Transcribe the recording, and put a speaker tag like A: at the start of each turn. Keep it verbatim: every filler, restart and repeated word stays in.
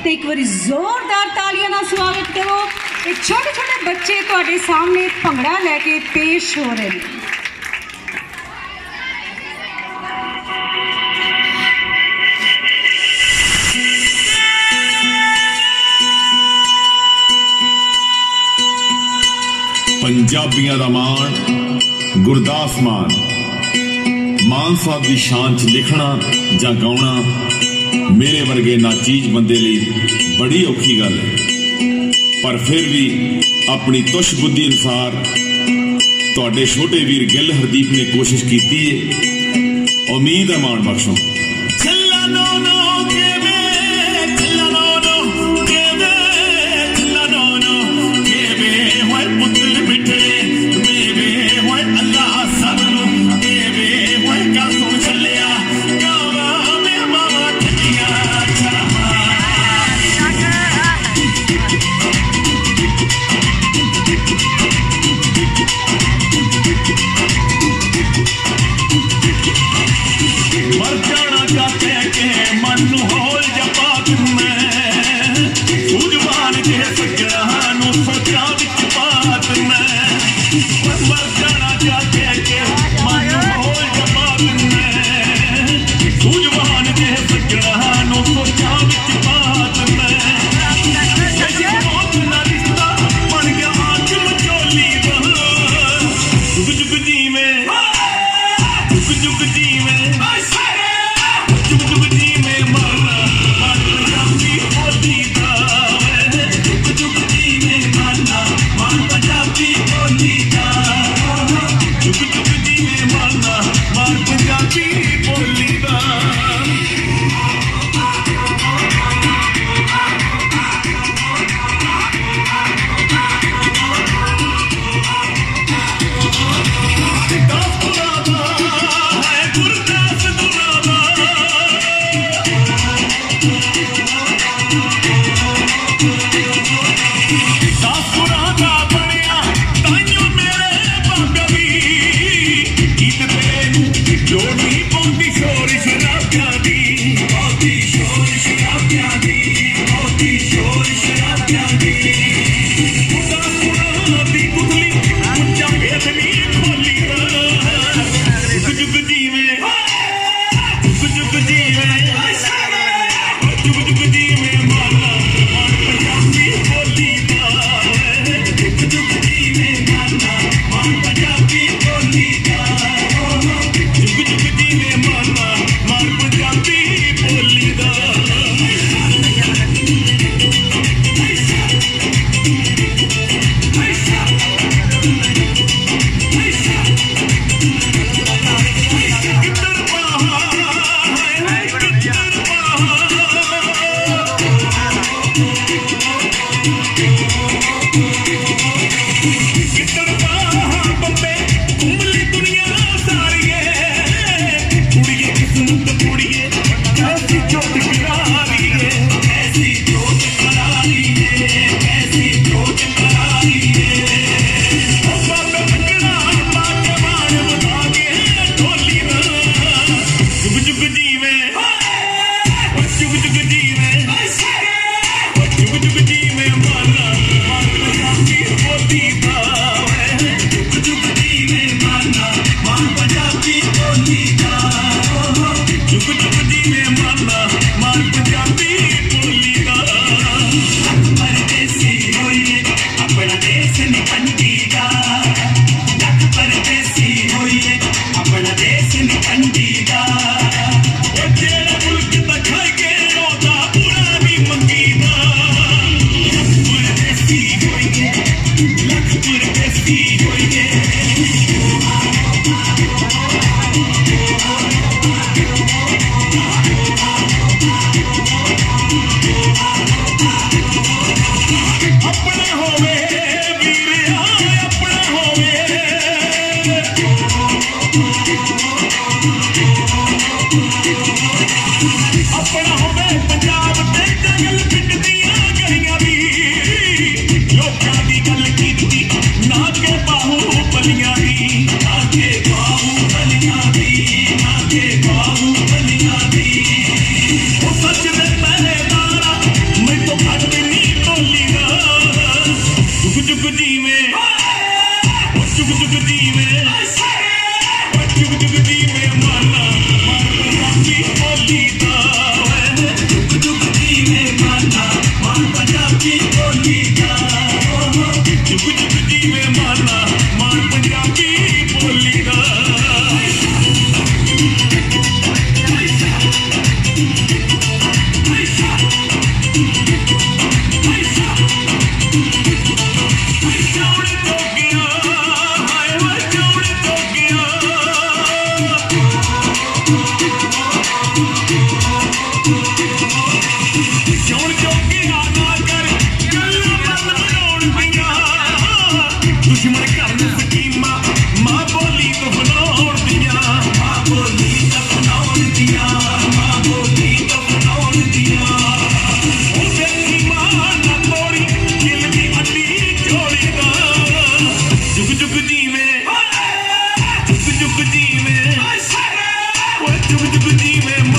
A: तो एक बार जोरदार तालियां नाल स्वागत करो। एक छोटे छोटे बच्चे तुहाडे सामने भंगड़ा लैके पेश हो रहे हैं।
B: पंजाबियां दा मान गुरदास मान मान साहब की शान च लिखना जां गाउणा मेरे वर्गे नाचीज बंदे लई बड़ी औखी गल है, पर फिर भी अपनी तुश बुद्धि अनुसार तुहाडे छोटे वीर गिल हरदीप ने कोशिश की है। उम्मीद है मान बख्शो। जुग जुग जी में माना मार पंजाबी बोली दा। ਚੋਣ ਚੌਕੀਆਂ ਨਾ ਕਰ ਗੱਲਾਂ ਬੰਦ ਬਣਾਉਣ ਦੀਆਂ ਦੁਸ਼ਮਣ ਕਰਨ ਸਕੀਮਾਂ ਮਾਂ ਬੋਲੀ ਤੋਂ ਬਣਾਉਣ ਦੀਆਂ ਮਾਂ ਬੋਲੀ ਤੋਂ ਬਣਾਉਣ ਦੀਆਂ ਮਾਂ ਬੋਲੀ ਤੋਂ ਬਣਾਉਣ ਦੀਆਂ ਉਹ ਵੇਖੀ ਮਾਂ ਨਾ ਤੋੜੀ ਦਿਲ ਦੀ ਅੱਡੀ ਝੋਲੀ ਦਾ ਜੁਗ ਜੁਗ ਜੀਵੇਂ ਜੁਗ ਜੁਗ ਜੀਵੇਂ ਓਏ ਜੁਗ ਜੁਗ ਜੀਵੇਂ